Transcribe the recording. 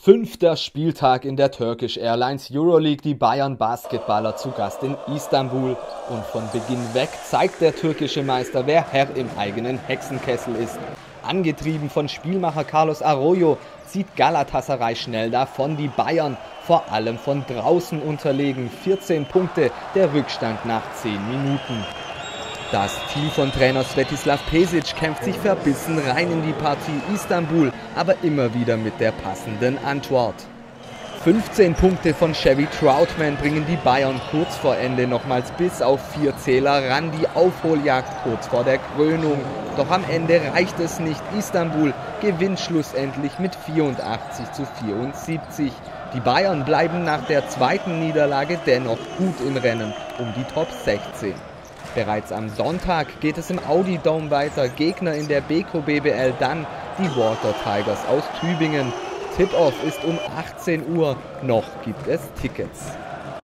5. Spieltag in der Turkish Airlines Euroleague, die Bayern Basketballer zu Gast in Istanbul. Und von Beginn weg zeigt der türkische Meister, wer Herr im eigenen Hexenkessel ist. Angetrieben von Spielmacher Carlos Arroyo zieht Galatasaray schnell davon, die Bayern vor allem von draußen unterlegen. 14 Punkte, der Rückstand nach 10 Minuten. Das Team von Trainer Svetislav Pesic kämpft sich verbissen rein in die Partie Istanbul, aber immer wieder mit der passenden Antwort. 15 Punkte von Chevy Troutman bringen die Bayern kurz vor Ende nochmals bis auf 4 Zähler ran, die Aufholjagd kurz vor der Krönung. Doch am Ende reicht es nicht. Istanbul gewinnt schlussendlich mit 84:74. Die Bayern bleiben nach der zweiten Niederlage dennoch gut im Rennen um die Top 16. Bereits am Sonntag geht es im Audi Dome weiter. Gegner in der Beko BBL dann die Water Tigers aus Tübingen. Tip-Off ist um 18 Uhr. Noch gibt es Tickets.